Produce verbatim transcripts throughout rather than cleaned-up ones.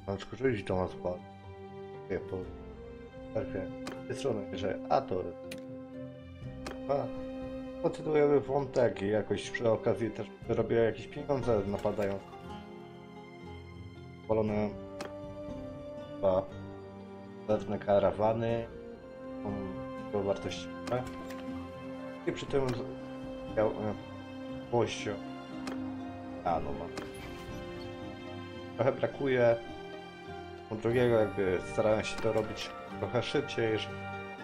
Mam skurczyć do nas po po tej strony, że a to a, kontynuujemy wątek i jakoś przy okazji też robię jakieś pieniądze napadają polone dwa pewne karawany są wartościowe i przy tym miał gwoździo a no mam trochę brakuje drugiego, jakby starałem się to robić trochę szybciej, żeby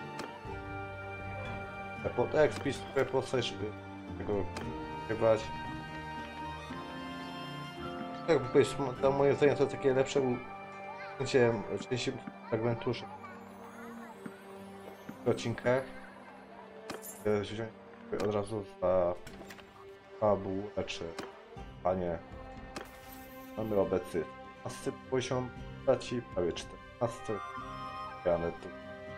pod expis trochę postać, żeby tego chyba jakby powiedzieć, to moje zdanie to takie lepsze ujęcie części fragmentu w odcinkach wziąć od razu za fabułę czy panie mamy obecny czternasty poziom postaci, prawie czternasty ale to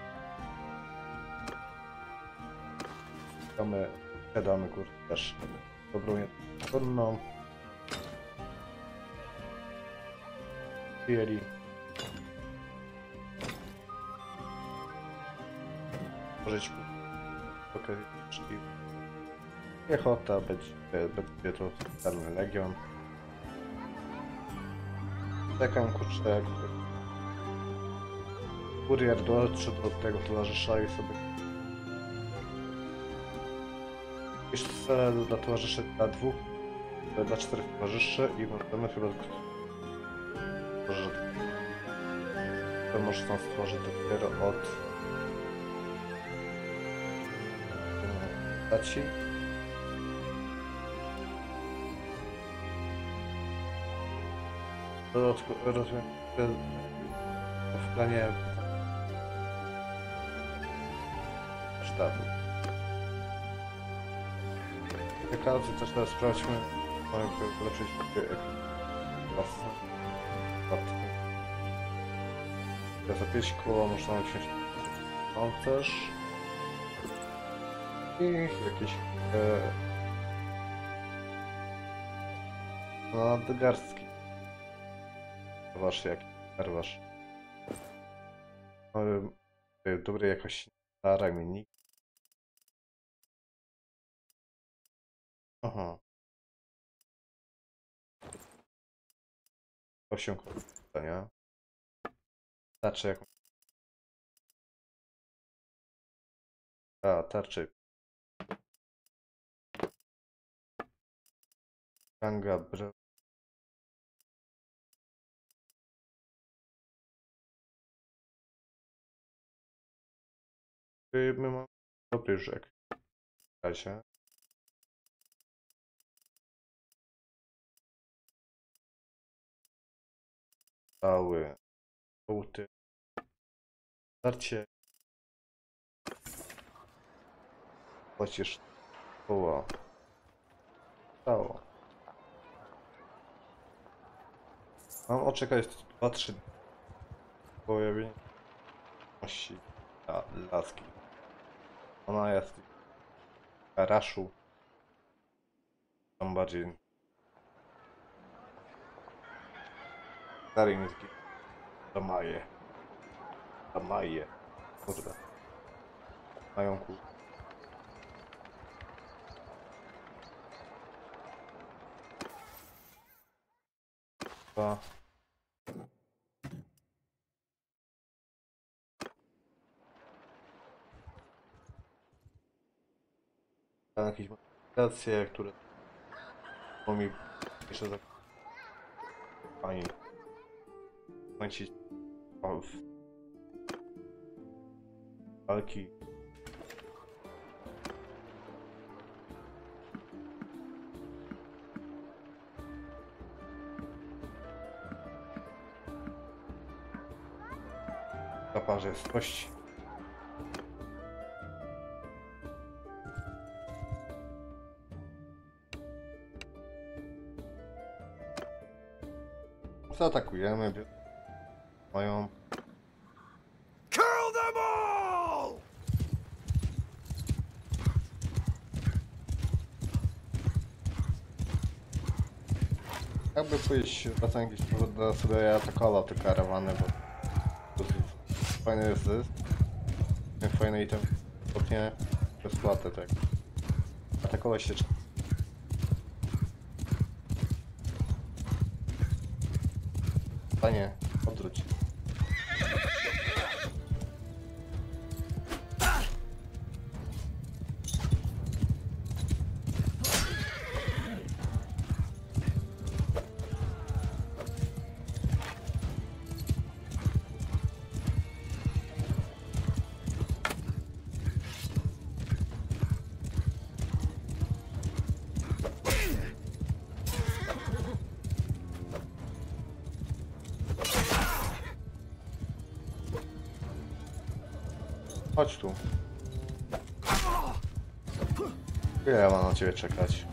mamy siadamy kurde też dobrą jedną Pieli. Możecie okej, czyli piechota będzie, będzie to czarny legion. Czekam kurczę jak kurier dotrze do tego towarzysza i sobie jeszcze cel dla towarzyszy dla dwóch, dla czterech towarzyszy i możemy chyba że to można stworzyć dopiero od postaci. Dodatkowo rozumiem, że w planie sztabu. W okazji też teraz sprawdźmy, mamy ulepszyć własne statki. Za pięć koła można wziąć pancerz i jakieś e, nadgarstki. Wasz jaki karwasz. Mamy e, dobrej jakości na ramiennik. Aha. Osiem korzystania. Tarczę jaką? A, tarczy. Ganga, bro. My mamy dobry rzek. W razie. Cały. Buty. Tarcie. Płacisz koło. Stało. Mam oczekać dwa trzy pojawienie nosi dla laski. Ona jest w garaszu. Tam bardziej stary nie zginie. Damaje. Damaje. Kurde. Mają ku. Dwa. Tam jakieś modyfikacje, które mogą mi jeszcze za pani kończyć walki. Na parze jest kości. Zaatakujemy. Mają. Kill them all! Jakby pójść na jakieś powody sobie atakował te karawany, bo to fajny jest zysk. Fajny item, stopnie bezpłatę, tak. Atakować się. Panie, odwróć. Chodź tu. Ile ja mam na ciebie czekać?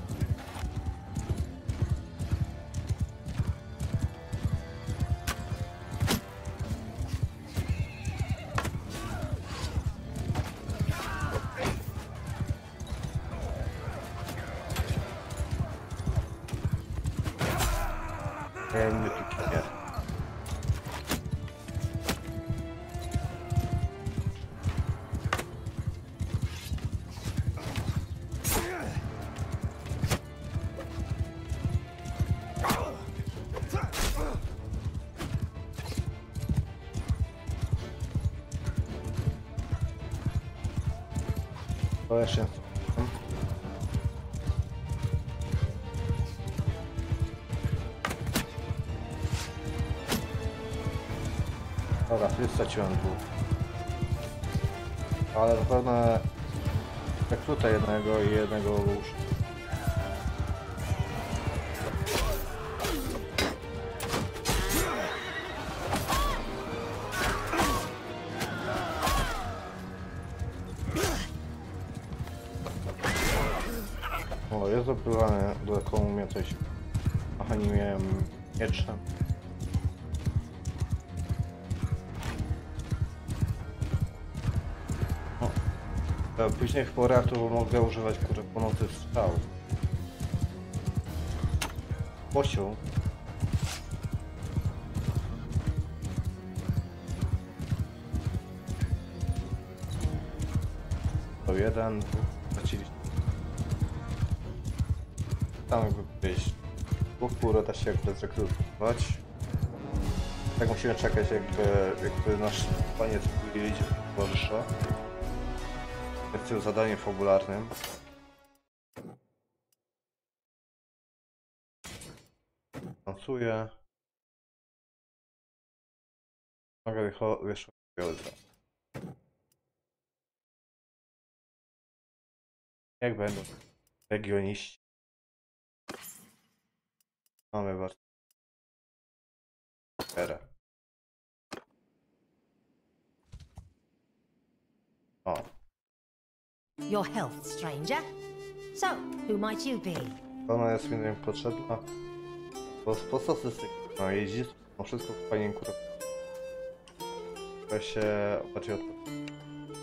Ja mnie tu kipię. To jeszcze. Dobra, tu straciłem dwóch. Ale zapewne rekruta jednego i jednego już. O, jest opływane, dodatkowo mnie coś. Aha, nie miałem mieczem. O. Później w porach to mogę używać kurę płonący strzał. Posił. To jeden, dwóch, straciliśmy. Tam jakby wyjść. Dwóch pół da się jakby zrekrutować. Tak musimy czekać jakby, jakby nasz paniec idzie towarzysza. Jest tym zadaniem fabularnym. Tancuję. Mogę wyszło jutro. Jak będą regioniści? Mamy bardzo. O. Your health, stranger. So, who might you be? Ona jest mi potrzebna. Bo po statystyk. No jeździ, no wszystko fajnie kurwa. To się bardziej odpowiedzi.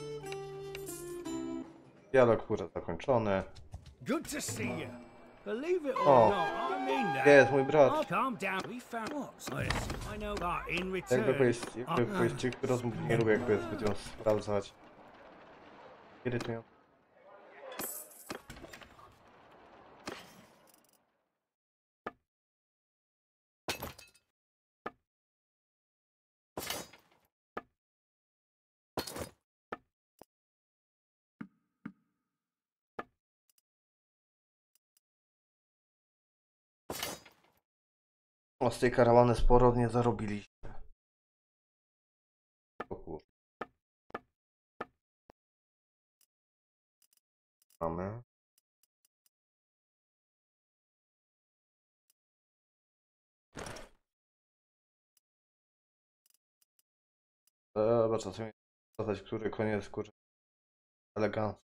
Dialog kurwa zakończony. Good to see you. Believe it or O, not, I mean that. jest mój Oh, brat. calm down. We found what? Yes, I know that in return. Jakby powiedzieć, jakby powiedzieć, ci rozmów nie lubię, jakby zbyt ją sprawdzać. Irytujące. O, z tej karawany sporo nie zarobiliśmy. O kur... Mamy. Dobra, czasem zadać, który koniec kur... elegancki.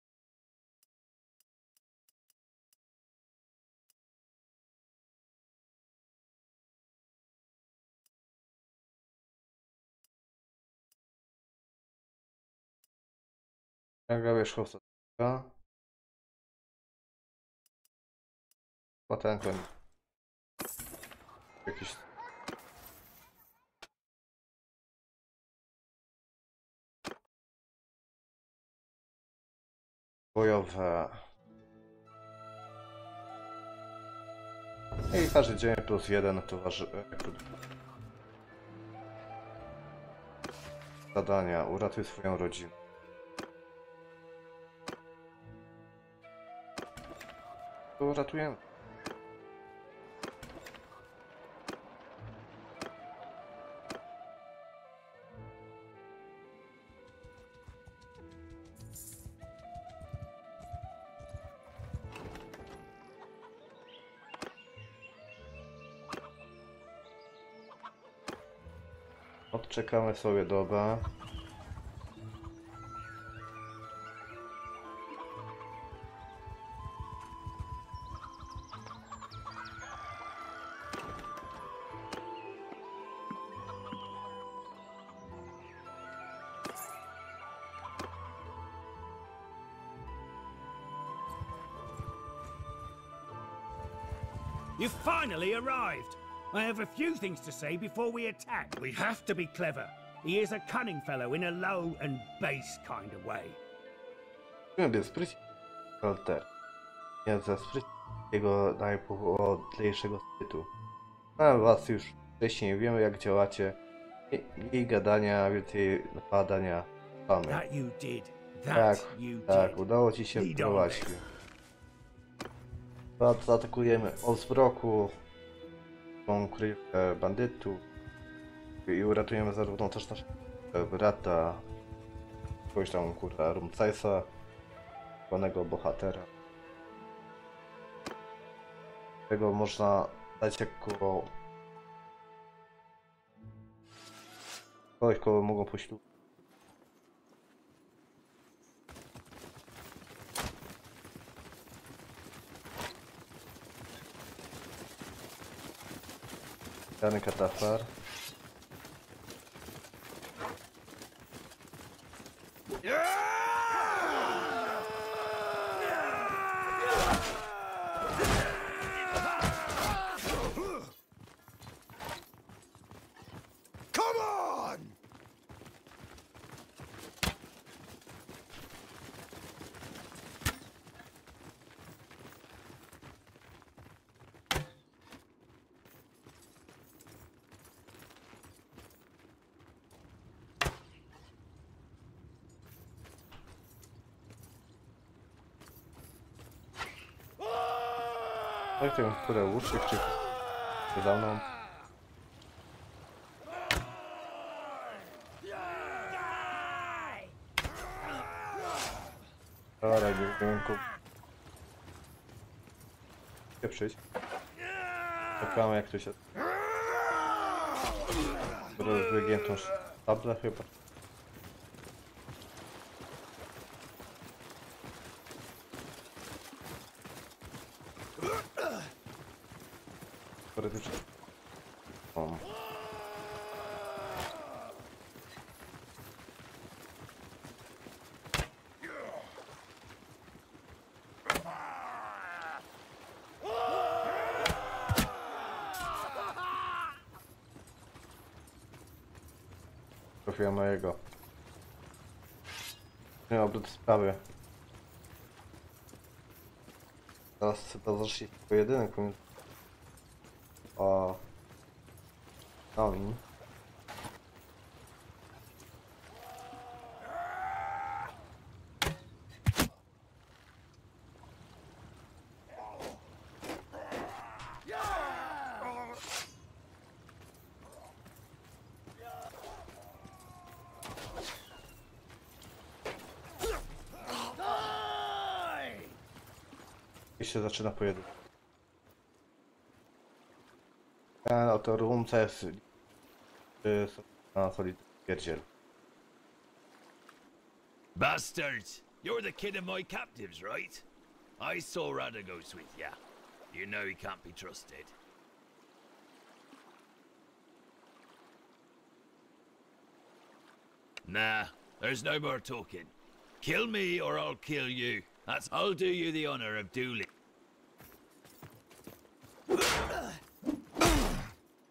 Jaka wierzchowca? Potem koniec. Jakieś... Bojowe. I każdy dzień plus jeden towarzy... Zadania. Uratuj swoją rodzinę. To uratujemy. Odczekamy sobie dobę. You've finally arrived. I have a few things to say before we attack. We have to be clever. He is a cunning fellow in a low and base kind of way. Lubię spryć Walter. Nie za spryć jego najpodlejszego sprytu. Znamy was już wcześniej, wiemy jak działacie. Mniej gadania, więcej napadania. Mamy. That you did. That Tak, you tak, did. udało ci się Lead on, wprowadzić. Zaatakujemy Osbroku, tą kryjówkę bandytów i uratujemy zarówno też naszego brata, kogoś tam kurwa Rumcajsa, zwanego bohatera. Tego można dać jako kogoś, kogo mogą poślubić. Dany katafar. Come on! Jak ten które łucznik czy za mną? Dobra, dziękuję. Pieprzyć. Czekamy jak tu się... Rozwygiętą tablę chyba. Teoretycznie. O. Trafiłem na jego. Nie obrót sprawy. Teraz chyba zacznie pojedynek pomiędzy... O... Nami. I się zaczyna pojedynek. Ten oto Rumca jest na solidny pierdziel. Bastards! You're the kid of my captives, right? I saw Radagos with ya. You know he can't be trusted. Nah, there's no more talking. Kill me or I'll kill you. That's I'll do you the honor of dueling.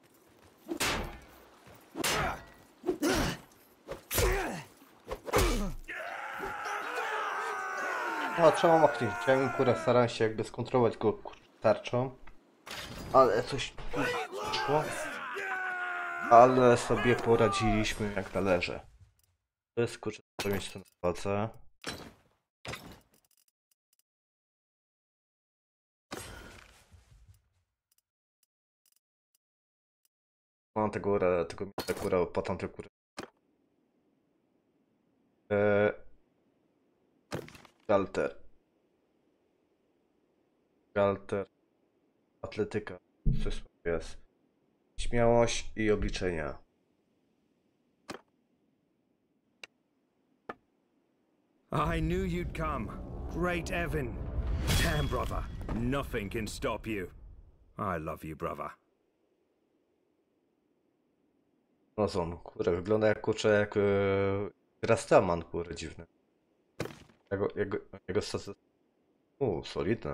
No, trzema machnięciami, kurę, staram się jakby skontrolować go kurczę, tarczą. Ale coś tu wyszło. Ale sobie poradziliśmy jak należy. To jest kurczę, co mieć tu na uwadze. Mam tego góra, tego miejsca góra, potem te góry. Eee... Galter. Galter. Atletyka. Coś jest. Śmiałość i obliczenia. I knew you'd come. Great Evan. Damn, brother. Nothing can stop you. I love you, brother. Amazon, kurde, wygląda jak kurczę, jak yy, Rastaman, kurde, dziwny. Jego, jego, jego staty... Uuu, solidne.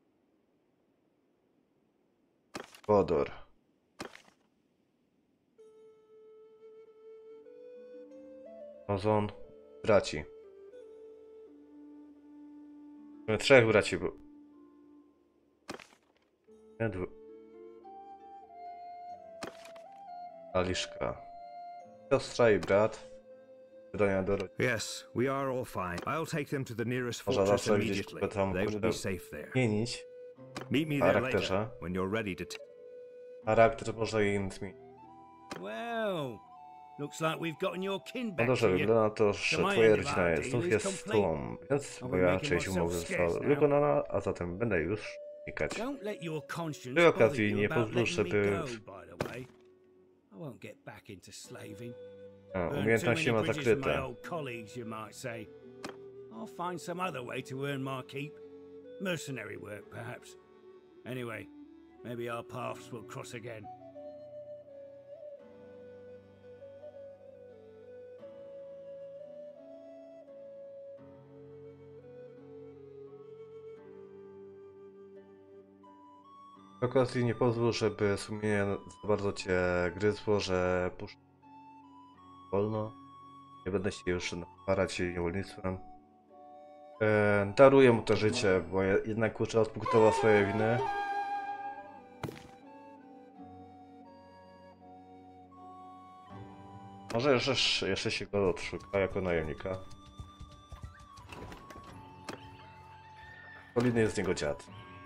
Wodor. Amazon, braci. Mamy trzech braci, bo... Nie, dwu... Aliszka. Siostra i brat. Wydania do rodziny. Yes, we are all fine. I'll take them to the nearest Można fortress zawsze gdzieś immediately. kurde tam They will kurde be safe there. zmienić. Meet me there charakterze. later when you're ready to. T Charakter może im zmienić. well, looks like we've gotten your kin No back dobrze, to you. wygląda na to, że To my twoja end of rodzina our jest, deal znów is jest z complete. tobą, więc I'll be moja making część myself umowy scarce została now. wykonana, a zatem będę już znikać. Don't let your conscience Przy okazji bother nie you about pozwól, letting me żeby- go, by the way. I won't get back into slaving. A, Burned too umiejętności many ma bridges with my zakryte. old colleagues, you might say. I'll find some other way to earn my keep. Mercenary work, perhaps. Anyway, maybe our paths will cross again. Przy okazji nie pozwól, żeby sumienie za bardzo cię gryzło, że puszczę wolno. Nie będę się już naparać jej niewolnictwem. E, daruję mu to życie, bo je- jednak kurczę odpunktował swoje winy. Może jeszcze, jeszcze się go odszuka jako najemnika. Solidny jest z niego dziad.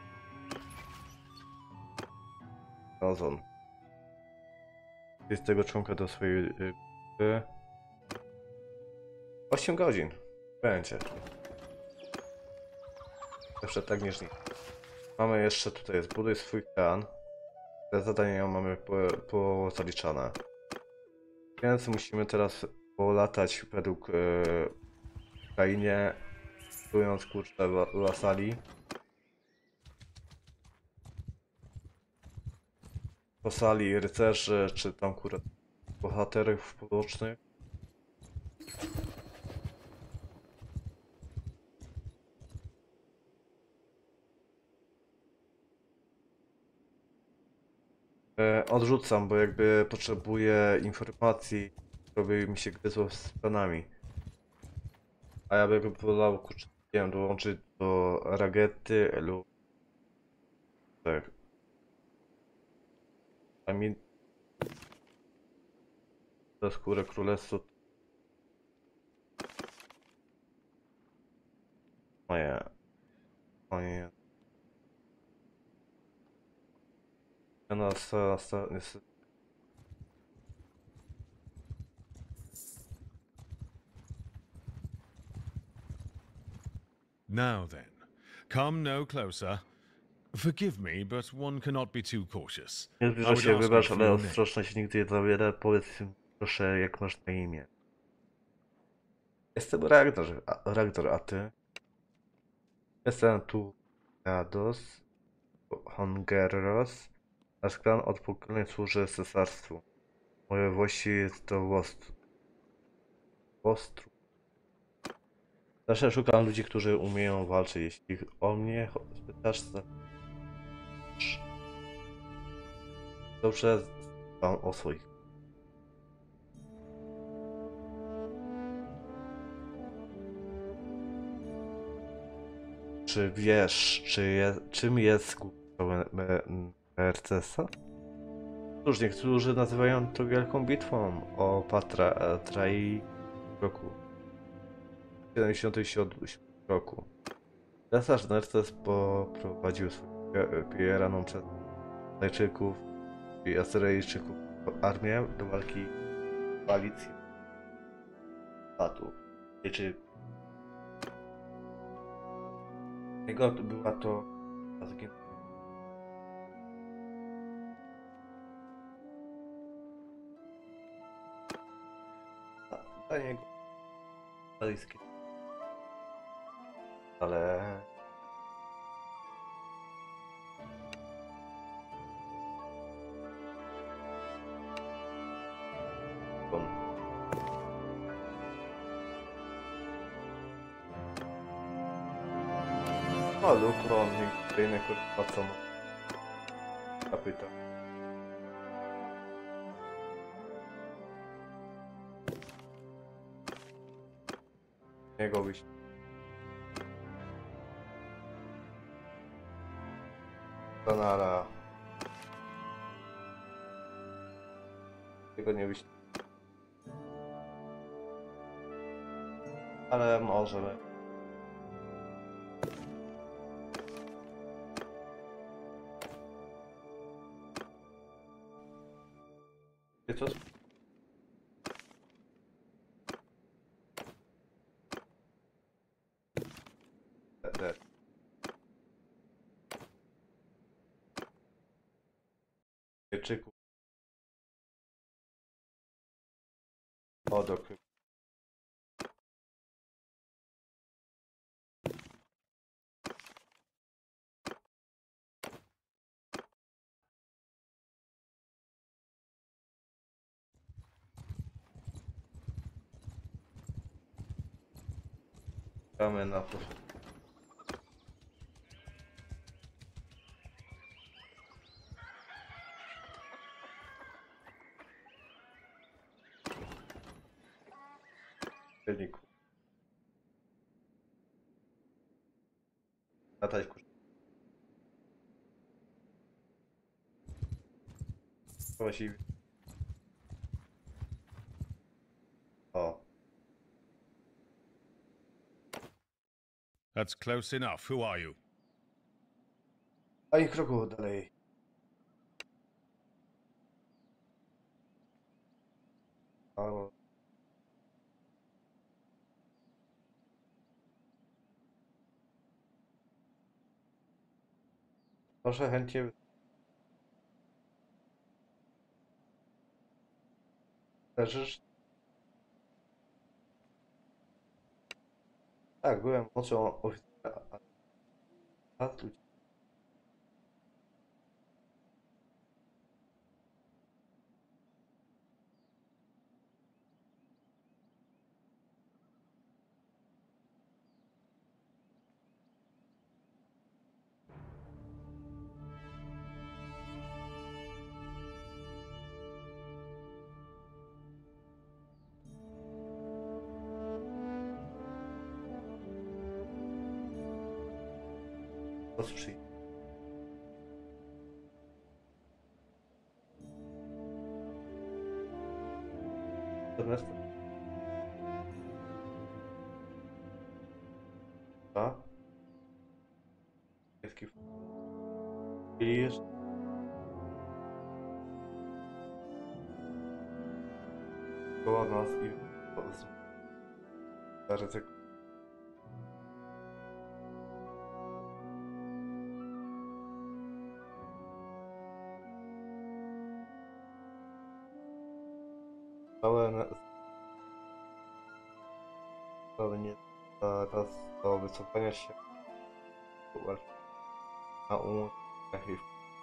Ozon. Jest tego członka do swojej y, grupy. osiem godzin. Będzie. Jeszcze tak niż nic. Mamy jeszcze tutaj zbuduj swój klan. Te zadania mamy po, po zaliczane. Więc musimy teraz polatać według yy, krainie, budując kurczę lasali. Po sali rycerzy, czy tam kurczę bohaterów pobocznych. E, odrzucam, bo jakby potrzebuję informacji, żeby mi się gryzło z planami. A ja bym wolał, kurczę, nie wiem, dołączyć do Ragety lub... Tak. A mi... Do skórę królestwa... Moje... Moje... No, sta, sta, niestety. Now then, come no closer. Forgive me, but one cannot be too cautious. Nie I zbliża would się, ask you wybacz, for ale your name. ostrożność nigdy nie zawiera. Powiedz mi, proszę, jak masz na imię. Jestem Ragnar, a, Ragnar, a ty? Jestem tu Gados, Hongeros. Nasz klan od pokoleń służy cesarstwu. Moje włości jest to Wostru. Wostru. Zawsze szukam ludzi, którzy umieją walczyć. Jeśli o mnie spytasz, to... Dobrze, dbam o swoich. czy wiesz, czy je, czym jest główka Mercesa? Cóż, niektórzy nazywają to wielką bitwą o Patra Trai w roku siedemdziesiątym siódmym roku. Cesarz Nerces poprowadził swoją pieraną przez Najczyków i Asyryjczyków armię do walki z koalicją Batów. Czy jego była to dla niego bliskie, ale on maluch, on nigdy nie kurwa co mu zapyta. Jego wyjść. Donara. Tego nie wyjść. Ale możemy. Wie co? Dead. Wieczyku. Odok. Czekamy na to. Wyniku. Latać kurz. Właściwie. O. That's close enough. Who are you? Ani kroku dalej. O. Proszę chętnie. Leżysz? Tak, byłem mocą oficera. A tu. Ostrzyj. Natomiast a jaki jest koło nas i ryzyko. Całe ale nie teraz do wycofania się na umów takich.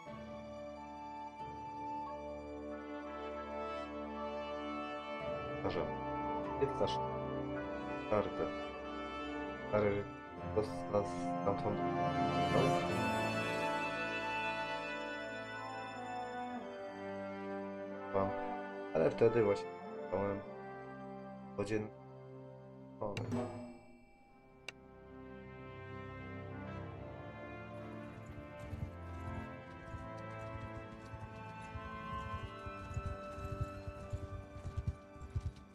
Może jest nasz kartę. Stary to nas stamtąd. Mam, ale wtedy właśnie miałem godzin. O,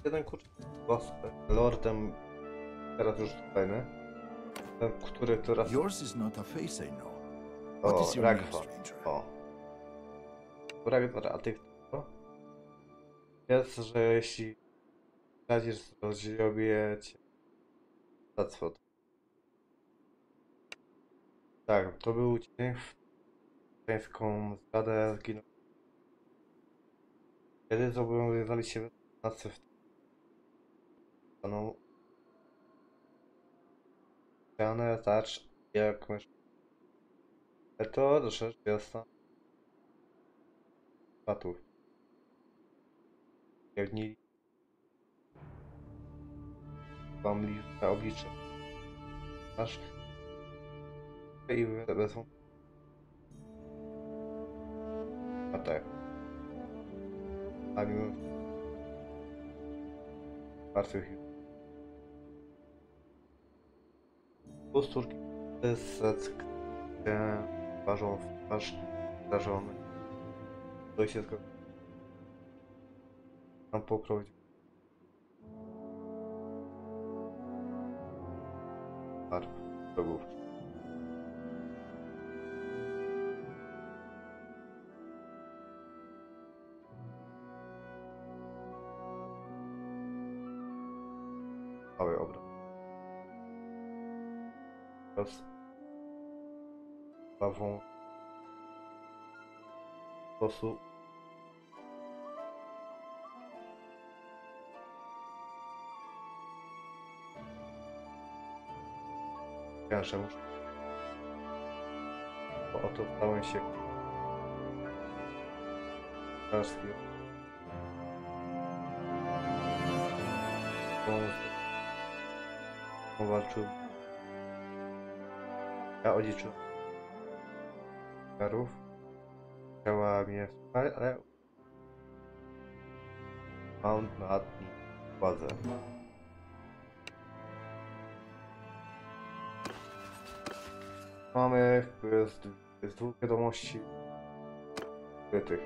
jeden kurczę boss lordem, teraz już fajny, ten, który teraz... Yours is not a face I know. What O, is your name, Ragnar. stranger? O. Ragnar, a ty kto? Jest, że jeśli radzisz, rozrobię cię. That's what. Tak, to był dzień w pańską zdradę zginął. Kiedy zobowiązali się na w paną ścianę, zacz jak mysz. To rzecz jasna. Patów. Pewnili wam liczne oblicze. Masz i wezmą. A tak. A mimo martwych posturki z gdzie twarzą w twarz zdarzony. To się zgodzi. Mam poprowadzić. Harp, wrogów. Cały obraz. Teraz prawą sposób Książę muszę. Bo oto stałem się Karski. Powalczył. Ja odziedziczył karów. Chciała mnie słuchać, ale mam nad nim władzę. Mamy z, z dwóch wiadomości tych.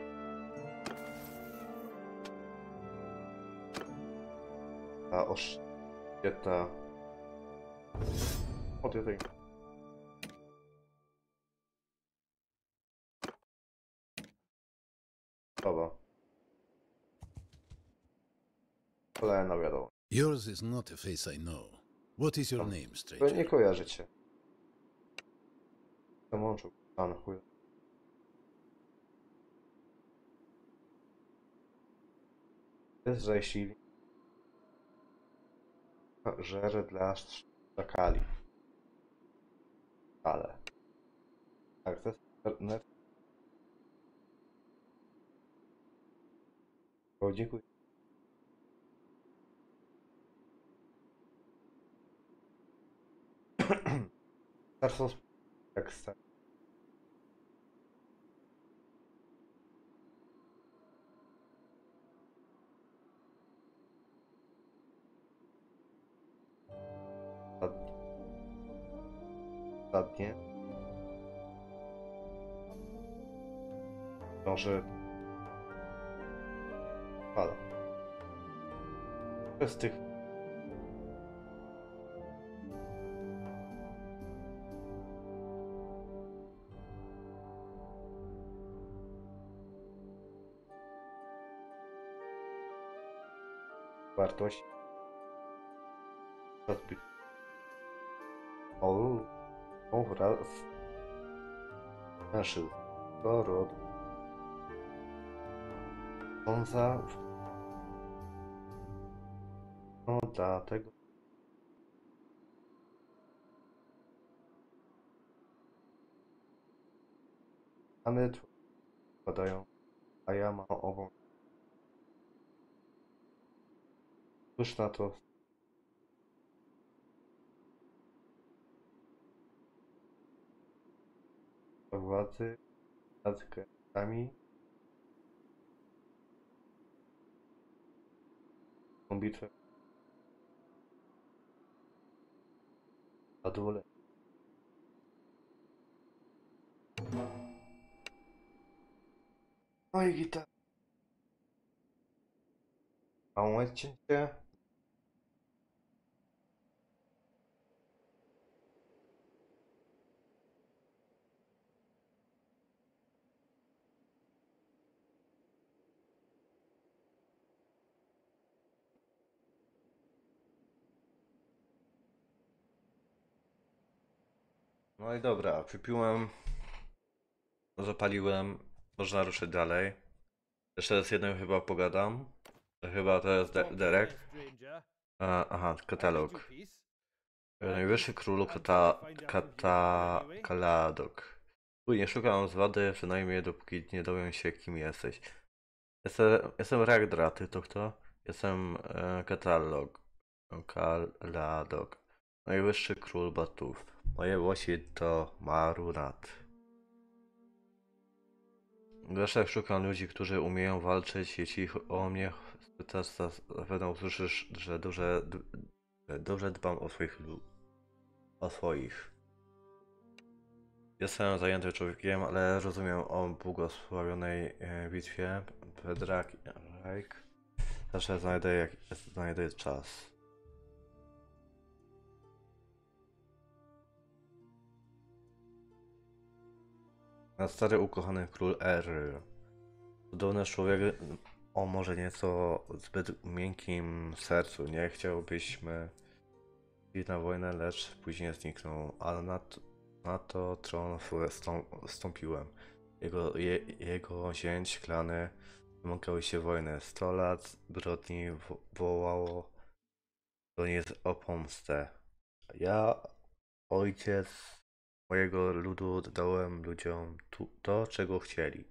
Ta oszczędna od tej. Dobra. Kolejna wiadomość. Yours is not a face I know. What is your name, To stranger? nie kojarzycie. Zamączył pan chuj. Jest zajścili. Żery dla szakali. Ale. Tak, to jest internet. O, dziękuję. Tarsos jak stary. Ostatnie. Może pada. Bez tych wartość odbyć. O, o wraz naszych dorod. On za no dlatego Any padają, a ja mam ową. Cóż na to władzy nad krańcami tą bitwę na dole. No i gitara. Małe cięcie. No i dobra, wypiłem, zapaliłem, można ruszyć dalej. Jeszcze z jednym chyba pogadam. To chyba to jest De Derek. A, aha, katalog. Najwyższy królu kata, kata, Kaladok. Uj, nie szukam zwady, przynajmniej dopóki nie dowiem się, kim jesteś. Jestem, jestem Ragdra, ty to kto? Jestem e, katalog. Kaladok. Najwyższy król Batów. Moje włosi to Marunat. Dlaczego szukam ludzi, którzy umieją walczyć? Jeśli o mnie spytasz, zapewne usłyszysz, że dobrze, że dobrze dbam o swoich ludzi. O swoich. Jestem zajętym człowiekiem, ale rozumiem o błogosławionej e, bitwie. Pedrak, Rajk. Zawsze znajdę, jak, znajdę czas. Na stary ukochany król Eryl. Cudowny człowiek o może nieco zbyt miękkim sercu. Nie chciałbyśmy iść na wojnę, lecz później zniknął, ale na to, na to tron wstąpiłem. Jego, je, jego zięć, klany domagały się wojny. Sto lat zbrodni wołało do niej o pomstę. Ja, ojciec mojego ludu, dałem ludziom tu, to, czego chcieli.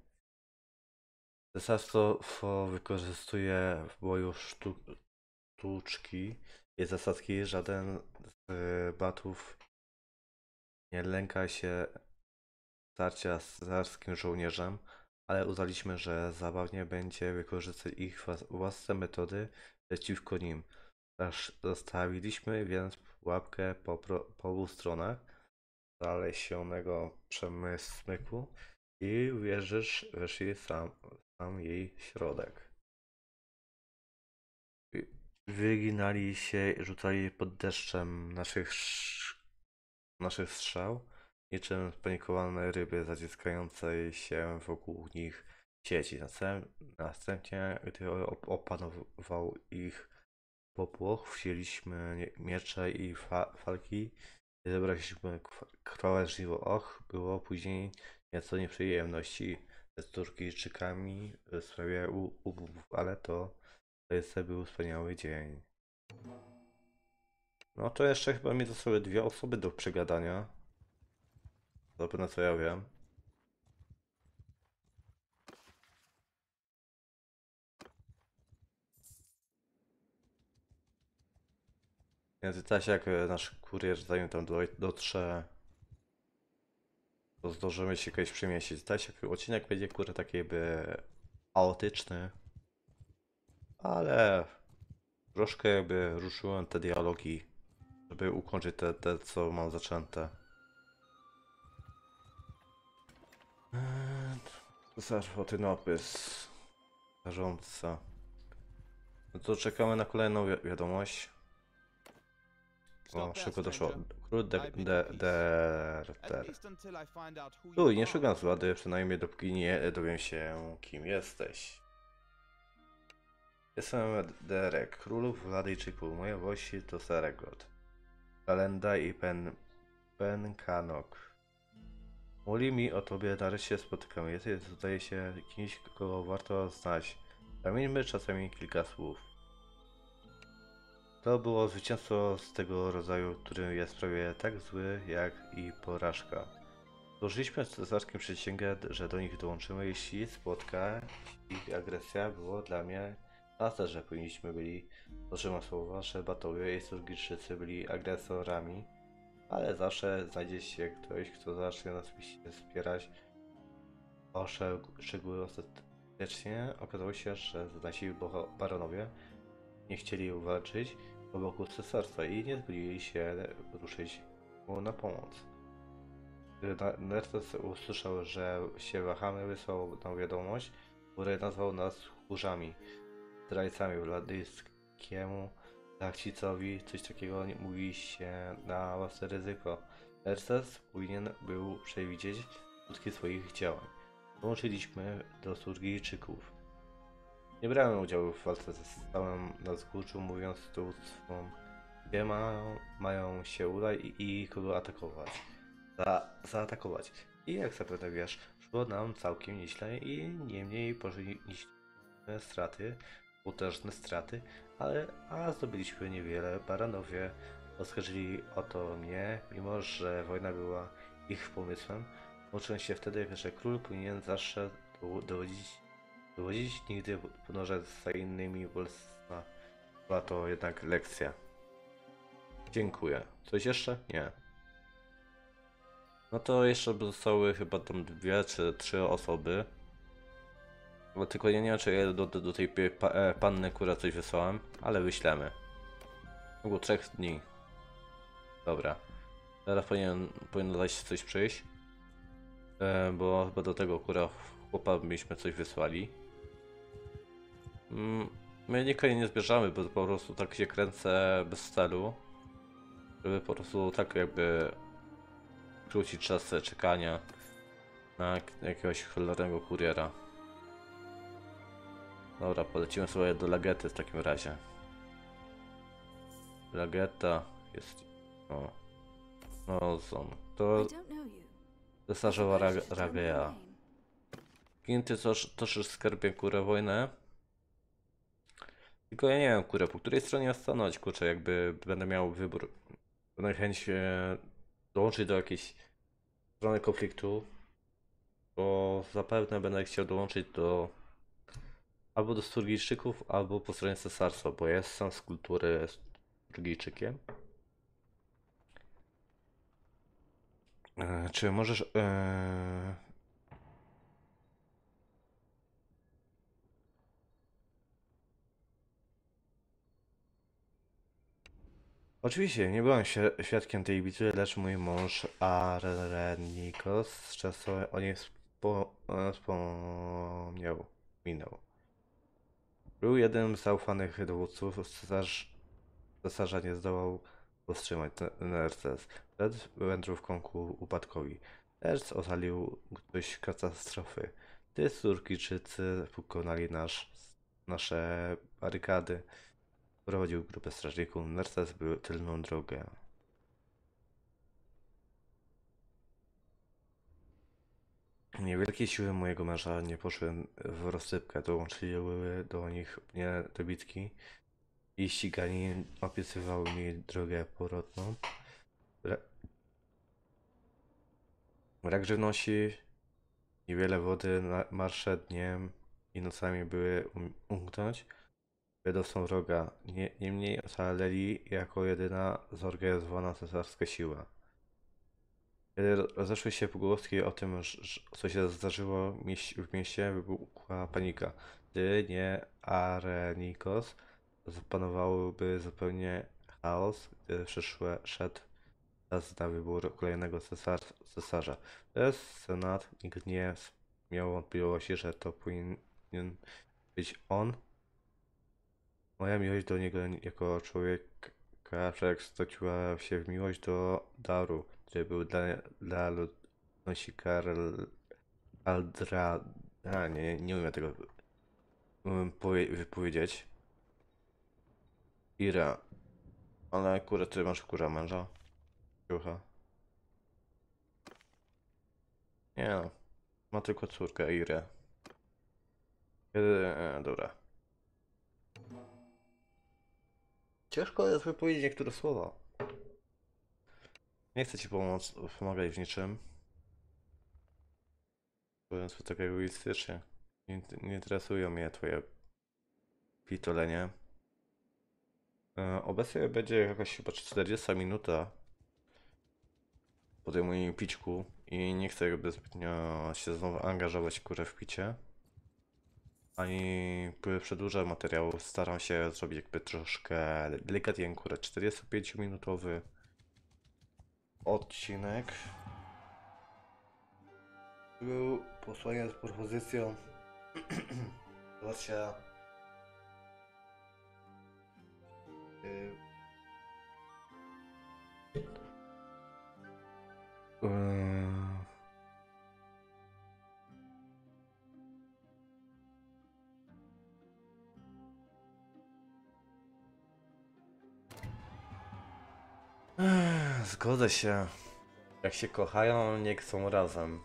Cesarstwo wykorzystuje w boju sztu, sztuczki i zasadzki. Żaden z batów nie lęka się starcia z cesarskim żołnierzem, ale uznaliśmy, że zabawnie będzie wykorzystać ich własne metody przeciwko nim. Zostawiliśmy więc pułapkę po, po obu stronach zalesionego przemysłu i uwierzysz, weszli sam, sam jej środek. Wyginali się i rzucali pod deszczem naszych, naszych strzał, niczym spanikowane ryby zaciskające się wokół nich sieci. Następnie, gdy opanował ich popłoch, wzięliśmy miecze i fa falki i zebraliśmy krwawe żniwo. Och, było później nieco nieprzyjemności ze Turkijczykami w sprawie ubóstw, ale to, to jest, był wspaniały dzień. No to jeszcze chyba mi zostały dwie osoby do przegadania. Zapewne co ja wiem. W międzyczasie jak nasz kurier zanim tam dotrze, to zdążymy się kiedyś przemieścić. Zdaje się, jak odcinek będzie kurde taki jakby chaotyczny, ale troszkę jakby ruszyłem te dialogi, żeby ukończyć te, te co mam zaczęte. Zarwotynopis. Zarządca. No to czekamy na kolejną wi wiadomość. O, szybko doszło. Król de, de, Derter. Uj, nie szukam złady, przynajmniej dopóki nie dowiem się, kim jesteś. Jestem Derek, królów Wladyjczyków. Moje włości to Saregod, Kalenda i Pen... Penkanok. Mówi mi o tobie, nareszcie spotykamy. Jesteś, zdaje się, kimś, kogo warto znać. Zamieńmy czasami kilka słów. To było zwycięstwo z tego rodzaju, który jest prawie tak zły, jak i porażka. Złożyliśmy z cesarskim przysięgę, że do nich dołączymy, jeśli spotka ich agresja. Było dla mnie jasne, że powinniśmy byli dotrzymać słowa, że batowie i Turkijczycy byli agresorami, ale zawsze znajdzie się ktoś, kto zacznie nas wspierać. O szczegóły ostatecznie okazało się, że nasi baronowie nie chcieli walczyć po boku cesarstwa i nie zgodzili się ruszyć mu na pomoc. Gdy Nertes usłyszał, że się wahamy, wysłał nam wiadomość, w której nazwał nas chórzami. zdrajcami Wladyskiemu, Lachcicowi, coś takiego nie mówi się na własne ryzyko. Nerses powinien był przewidzieć skutki swoich działań. Dołączyliśmy do Surgijczyków. Nie brałem udziału w walce, stałem na zgórzu, mówiąc dowództwom, gdzie ma, mają się udać i, i kogo atakować. Za, zaatakować. I jak zapewne wiesz, szło nam całkiem nieźle i niemniej ponieśliśmy straty, potężne straty, ale a zdobyliśmy niewiele. Baranowie oskarżyli o to mnie, mimo że wojna była ich pomysłem. Uczyłem się wtedy, że król powinien zawsze dowodzić, dowodzić nigdy podążać za innymi, bo była to jednak lekcja. Dziękuję. Coś jeszcze? Nie. No to jeszcze zostały chyba tam dwie czy trzy osoby. Bo tylko ja nie wiem, czy ja do, do, do tej pa, e, panny kura coś wysłałem, ale wyślemy. W ciągu trzech dni. Dobra. Teraz powinien, powinno dać się coś przyjść. E, bo chyba do tego kura chłopa mieliśmy coś wysłali. Mm, my nikogo nie zbierzamy, bo po prostu tak się kręcę bez celu. Żeby po prostu tak jakby skrócić czas czekania na jakiegoś cholernego kuriera. Dobra, polecimy sobie do Lagety w takim razie. Lageta jest... O. No, zon. To... Cesarzowa Ragea. Ginty toczysz skarbie kurę wojnę. Tylko ja nie wiem, kurę, po której stronie stanąć, kurczę, jakby będę miał wybór. Będę chęć e, dołączyć do jakiejś strony konfliktu. Bo zapewne będę chciał dołączyć do albo do Sturgijczyków, albo po stronie cesarstwa, bo jest sam z kultury Sturgijczykiem. E, czy możesz... E... Oczywiście, nie byłem świadkiem tej bitwy, lecz mój mąż Arenikos często o niej wspo wspomniał. Minął. Był jednym z zaufanych dowódców, cesarz, cesarza nie zdołał powstrzymać Nerses przed wędrówką ku upadkowi. Lecz ocalił ktoś katastrofy. Ty, Turkijczycy, pokonali nasz, nasze barykady. Prowadził grupę strażników. Nerses był tylną drogę. Niewielkie siły mojego męża nie poszły w rozsypkę, dołączyły do nich mnie do bitki i ścigani opisywały mi drogę powrotną. Brak żywności, niewiele wody, marsze dniem i nocami były um umknąć. Wiodącą wroga, nie, niemniej ocaleli jako jedyna zorganizowana cesarska siła. Kiedy rozeszły się pogłoski o tym, co się zdarzyło w mieście, wybuchła panika. Gdy nie Arenikos, zapanowałby zupełnie chaos, gdy przyszły, szedł czas na wybór kolejnego cesar, cesarza. Teraz senat nikt nie miał wątpliwości, że to powinien być on. Moja miłość do niego jako człowieka przekształciła się w miłość do daru, który był dla, dla ludności Karl Aldra... A, nie, nie umiem tego umiem wypowiedzieć. Ira. Ale kurę, ty masz kurę męża? Ciucha. Nie no. Ma tylko córkę, Irę. E, dobra. Ciężko jest wypowiedzieć niektóre słowa. Nie chcę ci pomóc, pomagać w niczym. Mówiąc to tak egoistycznie. Nie, nie interesują mnie twoje pitolenie. E, obecnie będzie jakaś chyba czterdziesta minuta po tym moim pićku i nie chcę jakby zbytnio się znowu angażować kurę w picie. Ani przedłużę materiał, staram się zrobić jakby troszkę delikatnie kurę, czterdziestopięciominutowy odcinek. Był posłanie z propozycją Rosja Ech, zgodzę się. Jak się kochają, niech są razem.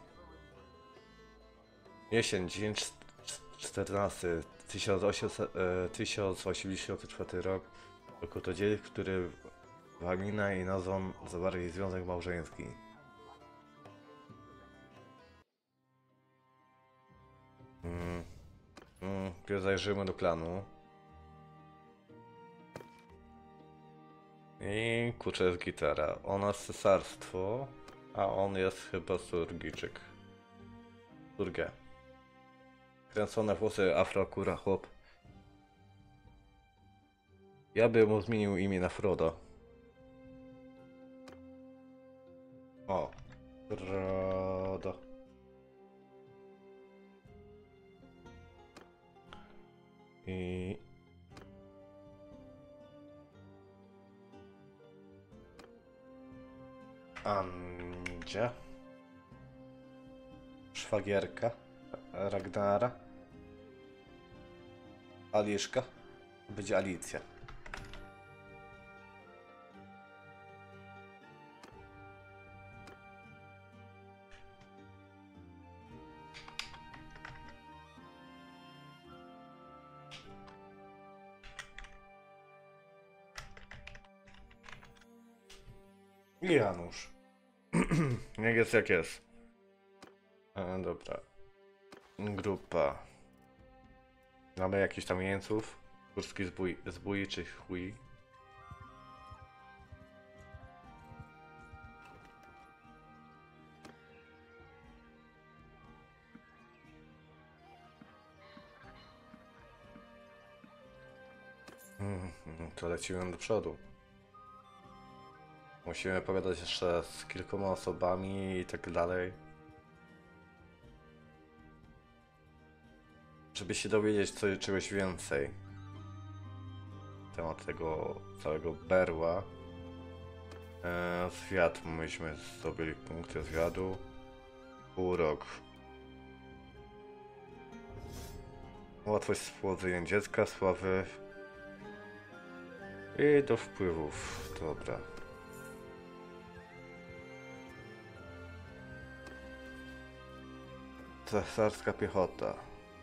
Jesień, dzień czternasty, tysiąc osiemdziesiąty czwarty rok. Roku to dzień, w którym Wamina i Nazon zawarli związek małżeński. Mm. Mm. Pierw zajrzymy do planu. I kurczę jest gitara. Ona jest cesarstwo, a on jest chyba surgiczyk. Surgę. Kręcone włosy, afro, kura, chłop. Ja bym mu zmienił imię na Frodo. O. Frodo. I... Andzia. Szwagierka. Ragnara. Aliszka. Będzie Alicja. I Janusz. Niech jest jak jest. E, dobra. Grupa. Mamy jakichś tam jeńców. Górski zbój, zbój czy chuj. Mm, to lecimy do przodu. Musimy pogadać jeszcze z kilkoma osobami i tak dalej. Żeby się dowiedzieć co, czegoś więcej. Na temat tego całego berła. Eee, zwiat, myśmy zdobyli punkty zwiadu. Urok. Łatwość spłodzenia dziecka, sławy. I do wpływów. Dobra. Cesarska piechota.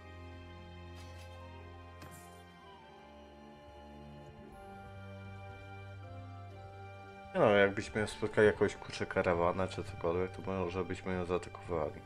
No, jakbyśmy spotkali jakąś kurczę karawanę czy cokolwiek, to może byśmy ją zaatakowali.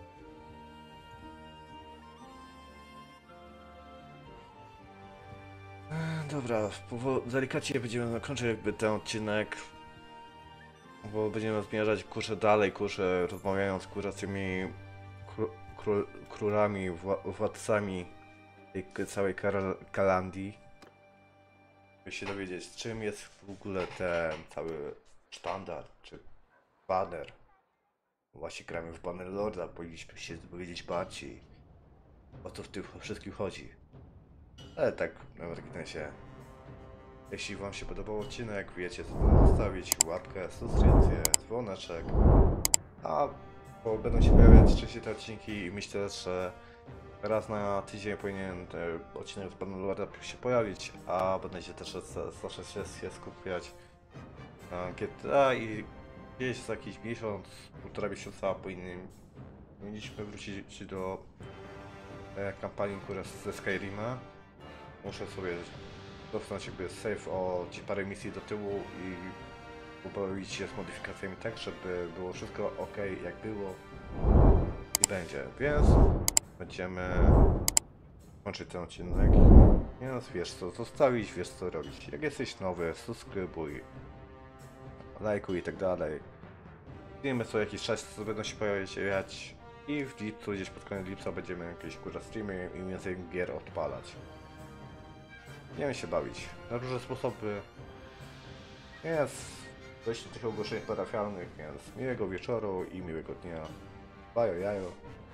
Eee, dobra, delikatnie będziemy kończyć jakby ten odcinek. Bo będziemy zmierzać kurczę dalej, kurczę, rozmawiając kurczę z tymi kró król królami, wła władcami tej całej Kar Kalandii. By się dowiedzieć, czym jest w ogóle ten cały sztandar, czy banner. Właśnie gramy w Bannerlorda, powinniśmy się dowiedzieć bardziej, o co w tym wszystkim chodzi. Ale tak, na marginesie. Jeśli wam się podobał odcinek, wiecie co zostawić, łapkę, subskrypcję, dzwoneczek. A bo będą się pojawiać częściej te odcinki i myślę, że raz na tydzień powinien ten odcinek z Bannerlorda się pojawić, a będę się też zawsze się skupiać na G T A i gdzieś za jakiś miesiąc, półtora miesiąca powinien, powinniśmy wrócić do e, kampanii, która ze Skyrima. Muszę sobie cofnąć jakby save o ci parę misji do tyłu i pobawić się z modyfikacjami tak, żeby było wszystko ok jak było i będzie, więc będziemy kończyć ten odcinek. Więc wiesz co zostawić, wiesz co robić. Jak jesteś nowy, subskrybuj, lajkuj i tak dalej. Wiemy co jakiś czas co będą się pojawiać i w lipcu, gdzieś pod koniec lipca będziemy jakieś kurwa streamy i więcej gier odpalać. Będziemy się bawić na różne sposoby. Jest dość tych ogłoszeń parafialnych, więc miłego wieczoru i miłego dnia. Bajo jajo.